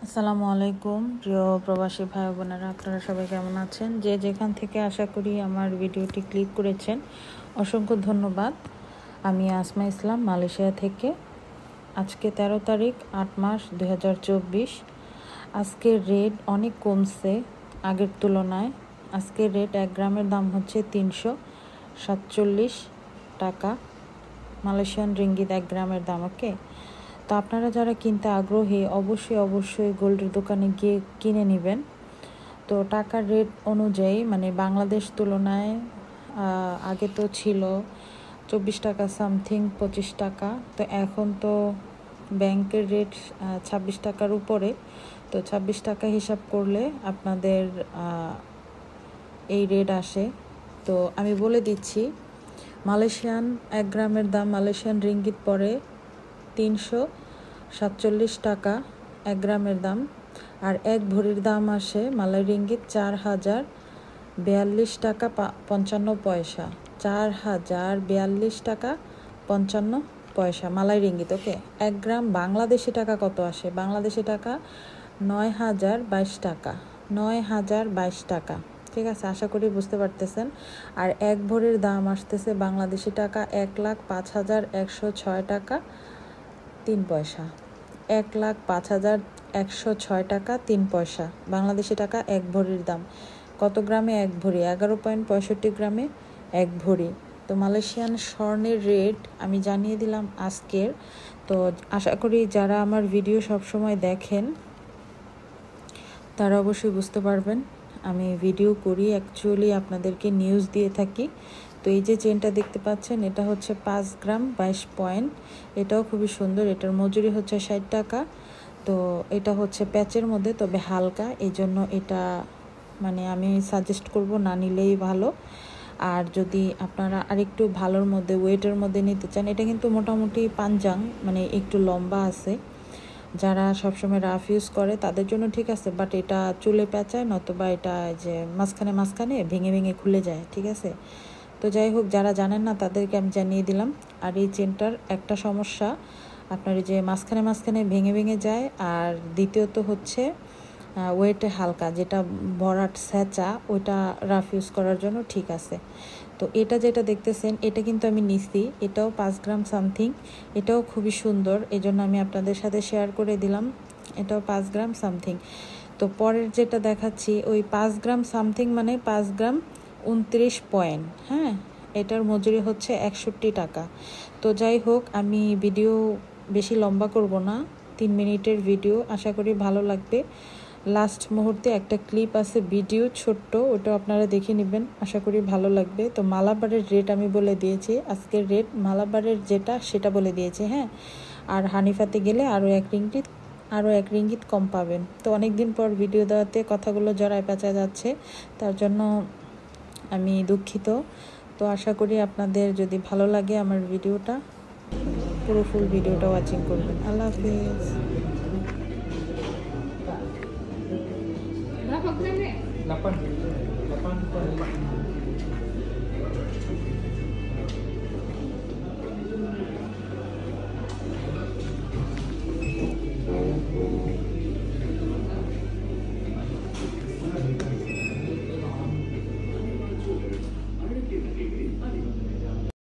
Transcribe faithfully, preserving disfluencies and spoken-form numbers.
আসসালামু আলাইকুম প্রিয় প্রবাসী ভাই বোনেরা, আপনারা সবাই কেমন আছেন? যে যেখান থেকে আশা করি আমার ভিডিওটি ক্লিক করেছেন, অসংখ্য ধন্যবাদ। আমি আসমা ইসলাম, মালয়েশিয়া থেকে। আজকে তেরো তারিখ আট মাস দুই হাজার চব্বিশ। আজকের রেট অনেক কমছে আগের তুলনায়। আজকের রেট এক গ্রামের দাম হচ্ছে তিনশো সাতচল্লিশ টাকা মালয়েশিয়ান রিঙ্গিত এক গ্রামের দাম। ওকে, তো আপনারা যারা কিনতে আগ্রহী অবশ্যই অবশ্যই গোল্ডের দোকানে গিয়ে কিনে নেবেন। তো টাকার রেট অনুযায়ী মানে বাংলাদেশ তুলনায় আগে তো ছিল চব্বিশ টাকা সামথিং, পঁচিশ টাকা, তো এখন তো ব্যাংকের রেট ছাব্বিশ টাকার উপরে। তো ছাব্বিশ টাকা হিসাব করলে আপনাদের এই রেট আসে। তো আমি বলে দিচ্ছি, মালয়েশিয়ান এক গ্রামের দাম মালয়েশিয়ান রিঙ্গিত পড়ে তিনশো সাতচল্লিশ টাকা এক গ্রামের দাম। আর এক ভরির দাম আসে মালয় রিঙ্গিত চার হাজার বিয়াল্লিশ টাকা পঞ্চান্ন পয়সা চার হাজার বিয়াল্লিশ টাকা পঞ্চান্ন পয়সা মালয় রিঙ্গিত। ওকে, এক গ্রাম বাংলাদেশি টাকা কত আসে? বাংলাদেশি টাকা নয় হাজার বাইশ টাকা নয় হাজার বাইশ টাকা ঠিক আছে, আশা করি বুঝতে পারতেছেন। আর এক ভরির দাম আসতেছে বাংলাদেশি টাকা এক লাখ পাঁচ হাজার একশো ছয় টাকা তিন পয়সা এক লাখ পাঁচ হাজার একশো ছয় টাকা তিন পয়সা বাংলাদেশি টাকা এক ভরির দাম। কত গ্রামে এক ভরি? এগারো পয়েন্ট পঁয়ষট্টি গ্রামে এক ভরি। তো মালয়েশিয়ান স্বর্ণের রেট আমি জানিয়ে দিলাম আজকের। তো আশা করি যারা আমার ভিডিও সবসময় দেখেন তারা অবশ্যই বুঝতে পারবেন আমি ভিডিও করি অ্যাকচুয়ালি আপনাদেরকে নিউজ দিয়ে থাকি। তো এই যে চেনটা দেখতে পাচ্ছেন, এটা হচ্ছে পাঁচ গ্রাম বাইশ পয়েন্ট। এটাও খুবই সুন্দর। এটার মজুরি হচ্ছে ষাট টাকা। তো এটা হচ্ছে প্যাচের মধ্যে, তবে হালকা, এই জন্য এটা মানে আমি সাজেস্ট করব না নিলেই ভালো। আর যদি আপনারা আরেকটু ভালোর মধ্যে ওয়েটের মধ্যে নিতে চান, এটা কিন্তু মোটামুটি পাঞ্জাং, মানে একটু লম্বা আছে। যারা সবসময় রাফ ইউজ করে তাদের জন্য ঠিক আছে, বাট এটা চুলে পেঁচায়, নতুবা এটা যে মাঝখানে মাঝখানে ভেঙে ভেঙে খুলে যায়। ঠিক আছে, তো যাই হোক, যারা জানেন না তাদেরকে আমি জানিয়ে দিলাম। আর এই চেনটার একটা সমস্যা, আপনার যে মাঝখানে মাঝখানে ভেঙে ভেঙে যায়। আর দ্বিতীয়ত হচ্ছে ওয়েটে হালকা, যেটা ভরাট স্যাঁচা, ওইটা রাফ ইউজ করার জন্য ঠিক আছে। তো এটা যেটা দেখতেছেন, এটা কিন্তু আমি নিছি, এটাও পাঁচ গ্রাম সামথিং। এটাও খুবই সুন্দর, এই জন্য আমি আপনাদের সাথে শেয়ার করে দিলাম। এটাও পাঁচ গ্রাম সামথিং। তো পরের যেটা দেখাচ্ছি, ওই পাঁচ গ্রাম সামথিং মানে পাঁচ গ্রাম উনত্রিশ পয়েন্ট। হ্যাঁ, এটার মজুরি হচ্ছে একষট্টি টাকা। তো যাই হোক, আমি ভিডিও বেশি লম্বা করব না, তিন মিনিটের ভিডিও, আশা করি ভালো লাগবে। লাস্ট মুহূর্তে একটা ক্লিপ আছে ভিডিও ছোট্ট, ওটা আপনারা দেখে নেবেন, আশা করি ভালো লাগবে। তো মালাবারের রেট আমি বলে দিয়েছি, আজকের রেট মালাবারের যেটা সেটা বলে দিয়েছি। হ্যাঁ, আর হানিফাতে গেলে আরও এক রিঙ্গিত আরও এক রিঙ্গিত কম পাবেন। তো অনেক দিন পর ভিডিও দেওয়াতে কথাগুলো জড়ায় পেঁচা যাচ্ছে, তার জন্য আমি দুঃখিত। তো আশা করি আপনাদের যদি ভালো লাগে আমার ভিডিওটা, পুরো ফুল ভিডিওটা ওয়াচিং করবেন। আল্লাহ হাফিজ। delapan delapan